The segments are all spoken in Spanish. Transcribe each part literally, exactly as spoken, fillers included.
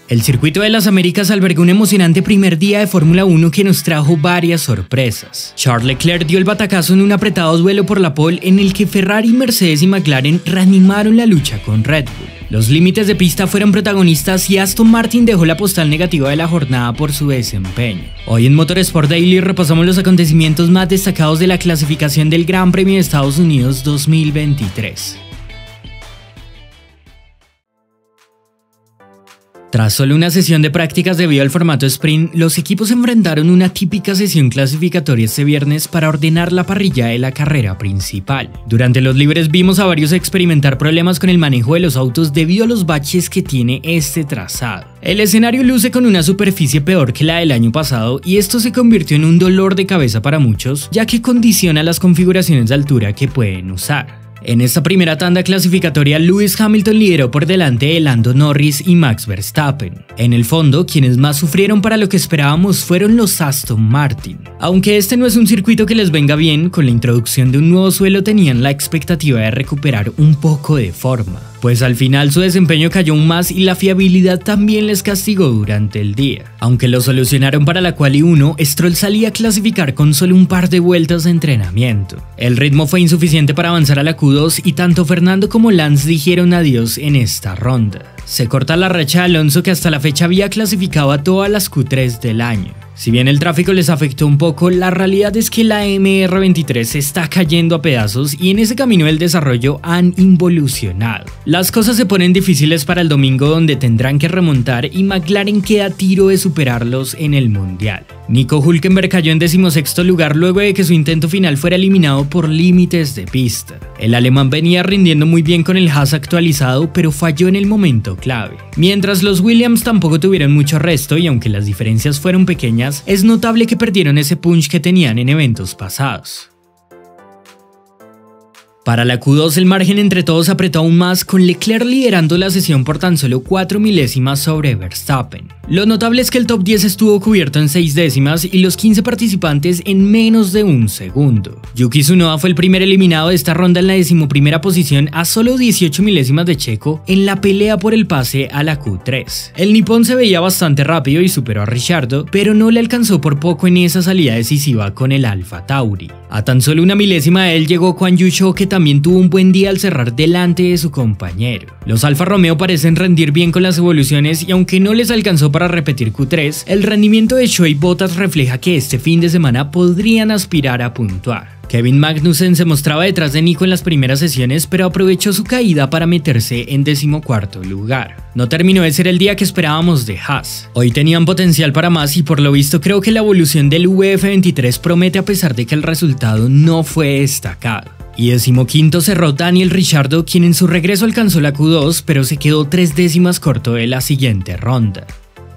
El Circuito de las Américas albergó un emocionante primer día de Fórmula uno que nos trajo varias sorpresas. Charles Leclerc dio el batacazo en un apretado duelo por la pole en el que Ferrari, Mercedes y McLaren reanimaron la lucha con Red Bull. Los límites de pista fueron protagonistas y Aston Martin dejó la postal negativa de la jornada por su desempeño. Hoy en Motorsport Daily repasamos los acontecimientos más destacados de la clasificación del Gran Premio de Estados Unidos dos mil veintitrés. Tras solo una sesión de prácticas debido al formato sprint, los equipos enfrentaron una típica sesión clasificatoria este viernes para ordenar la parrilla de la carrera principal. Durante los libres vimos a varios experimentar problemas con el manejo de los autos debido a los baches que tiene este trazado. El escenario luce con una superficie peor que la del año pasado y esto se convirtió en un dolor de cabeza para muchos, ya que condiciona las configuraciones de altura que pueden usar. En esta primera tanda clasificatoria, Lewis Hamilton lideró por delante de Lando Norris y Max Verstappen. En el fondo, quienes más sufrieron para lo que esperábamos fueron los Aston Martin. Aunque este no es un circuito que les venga bien, con la introducción de un nuevo suelo tenían la expectativa de recuperar un poco de forma, pues al final su desempeño cayó aún más y la fiabilidad también les castigó durante el día. Aunque lo solucionaron para la quali uno, Stroll salía a clasificar con solo un par de vueltas de entrenamiento. El ritmo fue insuficiente para avanzar a la Q dos y tanto Fernando como Lance dijeron adiós en esta ronda. Se corta la racha de Alonso, que hasta la fecha había clasificado a todas las Q tres del año. Si bien el tráfico les afectó un poco, la realidad es que la M R veintitrés está cayendo a pedazos y en ese camino del desarrollo han involucionado. Las cosas se ponen difíciles para el domingo, donde tendrán que remontar y McLaren queda a tiro de superarlos en el Mundial. Nico Hülkenberg cayó en decimosexto lugar luego de que su intento final fuera eliminado por límites de pista. El alemán venía rindiendo muy bien con el Haas actualizado, pero falló en el momento clave. Mientras los Williams tampoco tuvieron mucho resto y aunque las diferencias fueron pequeñas, es notable que perdieron ese punch que tenían en eventos pasados. Para la Q dos el margen entre todos apretó aún más, con Leclerc liderando la sesión por tan solo cuatro milésimas sobre Verstappen. Lo notable es que el top diez estuvo cubierto en seis décimas y los quince participantes en menos de un segundo. Yuki Tsunoda fue el primer eliminado de esta ronda en la decimoprimera posición a solo dieciocho milésimas de Checo en la pelea por el pase a la Q tres. El nipón se veía bastante rápido y superó a Ricciardo, pero no le alcanzó por poco en esa salida decisiva con el Alfa Tauri. A tan solo una milésima de él llegó Guan Yu Zhou, que también tuvo un buen día al cerrar delante de su compañero. Los Alfa Romeo parecen rendir bien con las evoluciones y aunque no les alcanzó para repetir Q tres, el rendimiento de Zhou y Bottas refleja que este fin de semana podrían aspirar a puntuar. Kevin Magnussen se mostraba detrás de Nico en las primeras sesiones, pero aprovechó su caída para meterse en decimocuarto lugar. No terminó de ser el día que esperábamos de Haas. Hoy tenían potencial para más y por lo visto creo que la evolución del V F veintitrés promete, a pesar de que el resultado no fue destacado. Y decimoquinto cerró Daniel Ricciardo, quien en su regreso alcanzó la Q dos, pero se quedó tres décimas corto de la siguiente ronda.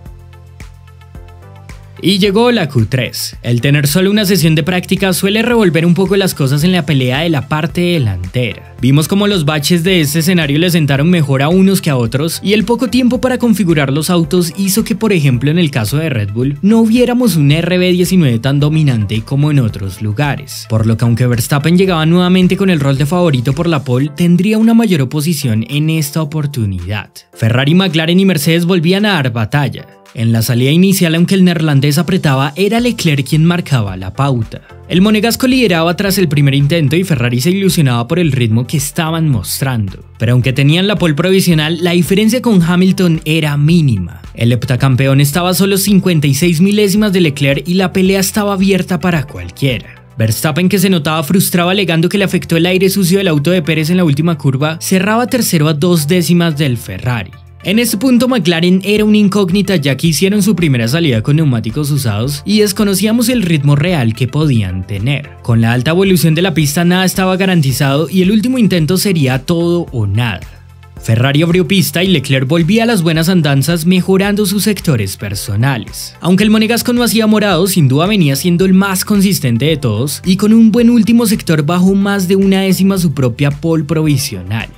Y llegó la Q tres. El tener solo una sesión de práctica suele revolver un poco las cosas en la pelea de la parte delantera. Vimos como los baches de este escenario le sentaron mejor a unos que a otros y el poco tiempo para configurar los autos hizo que, por ejemplo en el caso de Red Bull, no viéramos un R B diecinueve tan dominante como en otros lugares. Por lo que aunque Verstappen llegaba nuevamente con el rol de favorito por la pole, tendría una mayor oposición en esta oportunidad. Ferrari, McLaren y Mercedes volvían a dar batalla. En la salida inicial, aunque el neerlandés apretaba, era Leclerc quien marcaba la pauta. El monegasco lideraba tras el primer intento y Ferrari se ilusionaba por el ritmo que estaban mostrando. Pero aunque tenían la pole provisional, la diferencia con Hamilton era mínima. El heptacampeón estaba a solo cincuenta y seis milésimas de Leclerc y la pelea estaba abierta para cualquiera. Verstappen, que se notaba frustrado alegando que le afectó el aire sucio del auto de Pérez en la última curva, cerraba tercero a dos décimas del Ferrari. En este punto McLaren era una incógnita, ya que hicieron su primera salida con neumáticos usados y desconocíamos el ritmo real que podían tener. Con la alta evolución de la pista nada estaba garantizado y el último intento sería todo o nada. Ferrari abrió pista y Leclerc volvía a las buenas andanzas, mejorando sus sectores personales. Aunque el monegasco no hacía morado, sin duda venía siendo el más consistente de todos y con un buen último sector bajó más de una décima su propia pole provisional.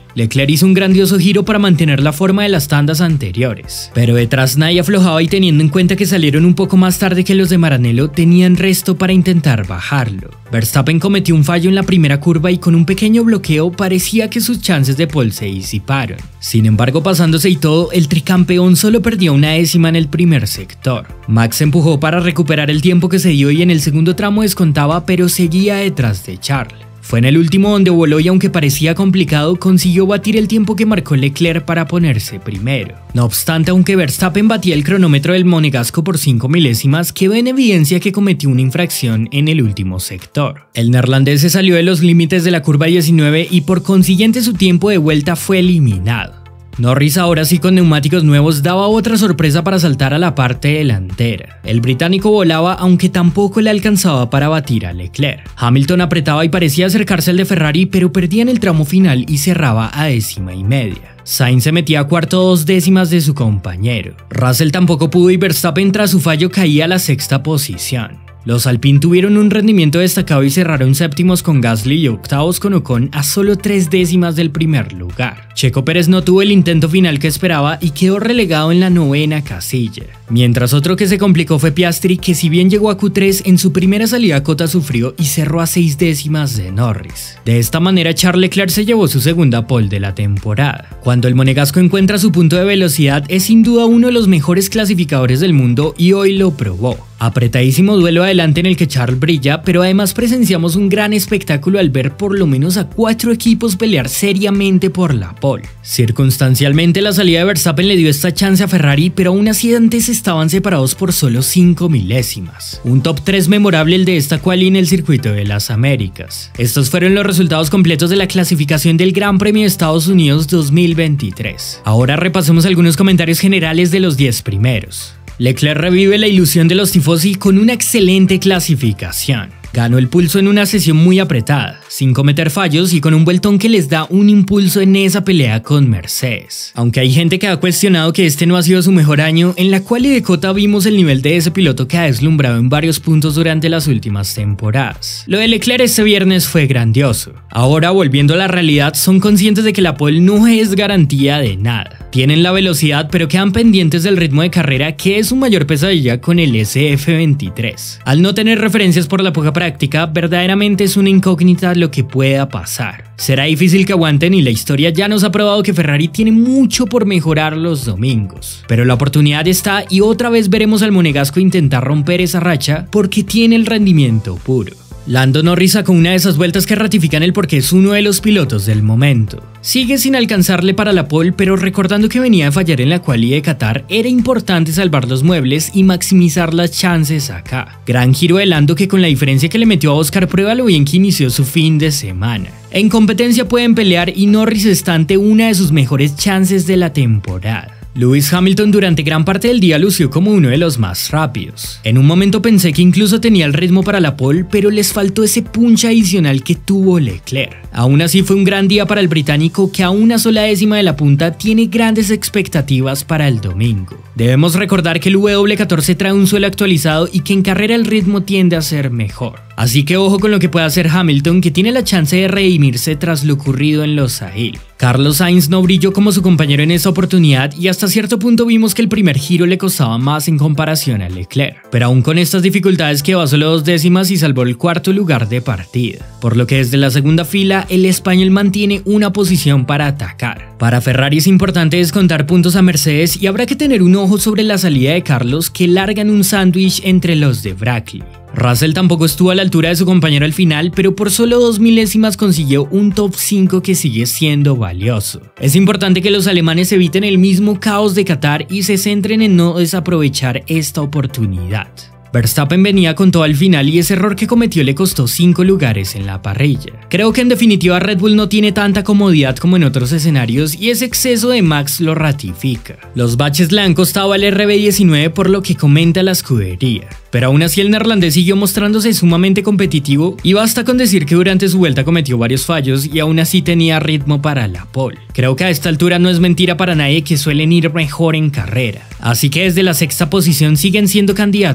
Leclerc hizo un grandioso giro para mantener la forma de las tandas anteriores, pero detrás nadie aflojaba y teniendo en cuenta que salieron un poco más tarde que los de Maranello, tenían resto para intentar bajarlo. Verstappen cometió un fallo en la primera curva y con un pequeño bloqueo parecía que sus chances de pole se disiparon. Sin embargo, pasándose y todo, el tricampeón solo perdió una décima en el primer sector. Max empujó para recuperar el tiempo que se dio y en el segundo tramo descontaba, pero seguía detrás de Charles. Fue en el último donde voló y aunque parecía complicado, consiguió batir el tiempo que marcó Leclerc para ponerse primero. No obstante, aunque Verstappen batía el cronómetro del monegasco por cinco milésimas, quedó en evidencia que cometió una infracción en el último sector. El neerlandés se salió de los límites de la curva diecinueve y por consiguiente su tiempo de vuelta fue eliminado. Norris, ahora sí con neumáticos nuevos, daba otra sorpresa para saltar a la parte delantera. El británico volaba aunque tampoco le alcanzaba para batir a Leclerc. Hamilton apretaba y parecía acercarse al de Ferrari, pero perdía en el tramo final y cerraba a décima y media. Sainz se metía a cuarto dos décimas de su compañero. Russell tampoco pudo y Verstappen tras su fallo caía a la sexta posición. Los Alpine tuvieron un rendimiento destacado y cerraron séptimos con Gasly y octavos con Ocon a solo tres décimas del primer lugar. Checo Pérez no tuvo el intento final que esperaba y quedó relegado en la novena casilla. Mientras otro que se complicó fue Piastri, que si bien llegó a Q tres, en su primera salida a Cota sufrió y cerró a seis décimas de Norris. De esta manera Charles Leclerc se llevó su segunda pole de la temporada. Cuando el monegasco encuentra su punto de velocidad es sin duda uno de los mejores clasificadores del mundo y hoy lo probó. Apretadísimo duelo adelante en el que Charles brilla, pero además presenciamos un gran espectáculo al ver por lo menos a cuatro equipos pelear seriamente por la pole. Circunstancialmente la salida de Verstappen le dio esta chance a Ferrari, pero aún así antes estaban separados por solo cinco milésimas. Un top tres memorable el de esta quali en el circuito de las Américas. Estos fueron los resultados completos de la clasificación del Gran Premio de Estados Unidos dos mil veintitrés. Ahora repasemos algunos comentarios generales de los diez primeros. Leclerc revive la ilusión de los tifosi con una excelente clasificación. Ganó el pulso en una sesión muy apretada, sin cometer fallos y con un vueltón que les da un impulso en esa pelea con Mercedes. Aunque hay gente que ha cuestionado que este no ha sido su mejor año, en la quali de Cota vimos el nivel de ese piloto que ha deslumbrado en varios puntos durante las últimas temporadas. Lo de Leclerc este viernes fue grandioso. Ahora, volviendo a la realidad, son conscientes de que la pole no es garantía de nada. Tienen la velocidad, pero quedan pendientes del ritmo de carrera, que es su mayor pesadilla con el S F veintitrés. Al no tener referencias por la poca práctica, verdaderamente es una incógnita lo que pueda pasar. Será difícil que aguanten y la historia ya nos ha probado que Ferrari tiene mucho por mejorar los domingos. Pero la oportunidad está y otra vez veremos al monegasco intentar romper esa racha porque tiene el rendimiento puro. Lando Norris sacó una de esas vueltas que ratifican el porqué es uno de los pilotos del momento. Sigue sin alcanzarle para la pole, pero recordando que venía a fallar en la quali de Qatar, era importante salvar los muebles y maximizar las chances acá. Gran giro de Lando que con la diferencia que le metió a Oscar prueba lo bien que inició su fin de semana. En competencia pueden pelear y Norris está ante una de sus mejores chances de la temporada. Lewis Hamilton durante gran parte del día lució como uno de los más rápidos. En un momento pensé que incluso tenía el ritmo para la pole, pero les faltó ese punch adicional que tuvo Leclerc. Aún así fue un gran día para el británico que a una sola décima de la punta tiene grandes expectativas para el domingo. Debemos recordar que el W catorce trae un suelo actualizado y que en carrera el ritmo tiende a ser mejor. Así que ojo con lo que pueda hacer Hamilton, que tiene la chance de redimirse tras lo ocurrido en Los Sahil. Carlos Sainz no brilló como su compañero en esta oportunidad y hasta cierto punto vimos que el primer giro le costaba más en comparación a Leclerc. Pero aún con estas dificultades quedó a solo dos décimas y salvó el cuarto lugar de partida. Por lo que desde la segunda fila el español mantiene una posición para atacar. Para Ferrari es importante descontar puntos a Mercedes y habrá que tener un ojo sobre la salida de Carlos, que largan un sándwich entre los de Brackley. Russell tampoco estuvo a la altura de su compañero al final, pero por solo dos milésimas consiguió un top cinco que sigue siendo valioso. Es importante que los alemanes eviten el mismo caos de Qatar y se centren en no desaprovechar esta oportunidad. Verstappen venía con todo al final y ese error que cometió le costó cinco lugares en la parrilla. Creo que en definitiva Red Bull no tiene tanta comodidad como en otros escenarios y ese exceso de Max lo ratifica. Los baches le han costado al R B diecinueve por lo que comenta la escudería. Pero aún así el neerlandés siguió mostrándose sumamente competitivo y basta con decir que durante su vuelta cometió varios fallos y aún así tenía ritmo para la pole. Creo que a esta altura no es mentira para nadie que suelen ir mejor en carrera. Así que desde la sexta posición siguen siendo candidatos a la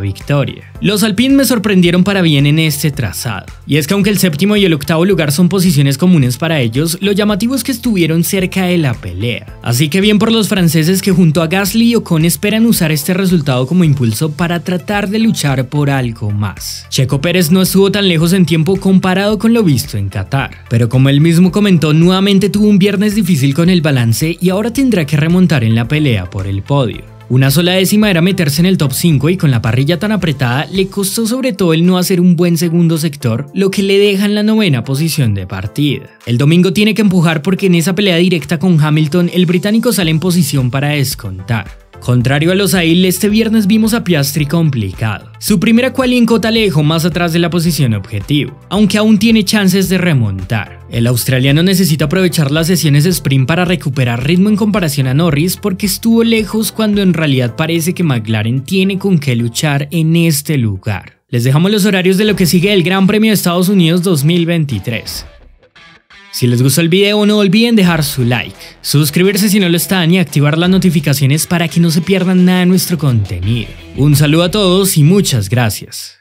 victoria. Los Alpine me sorprendieron para bien en este trazado, y es que aunque el séptimo y el octavo lugar son posiciones comunes para ellos, lo llamativo es que estuvieron cerca de la pelea. Así que bien por los franceses que junto a Gasly y Ocon esperan usar este resultado como impulso para tratar de luchar por algo más. Checo Pérez no estuvo tan lejos en tiempo comparado con lo visto en Qatar, pero como él mismo comentó, nuevamente tuvo un viernes difícil con el balance y ahora tendrá que remontar en la pelea por el podio. Una sola décima era meterse en el top cinco y con la parrilla tan apretada le costó sobre todo el no hacer un buen segundo sector, lo que le deja en la novena posición de partida. El domingo tiene que empujar porque en esa pelea directa con Hamilton el británico sale en posición para descontar. Contrario a los Losail, este viernes vimos a Piastri complicado. Su primera quali en Cota le dejó más atrás de la posición objetivo, aunque aún tiene chances de remontar. El australiano necesita aprovechar las sesiones de sprint para recuperar ritmo en comparación a Norris porque estuvo lejos cuando en realidad parece que McLaren tiene con qué luchar en este lugar. Les dejamos los horarios de lo que sigue del Gran Premio de Estados Unidos dos mil veintitrés. Si les gustó el video no olviden dejar su like, suscribirse si no lo están y activar las notificaciones para que no se pierdan nada de nuestro contenido. Un saludo a todos y muchas gracias.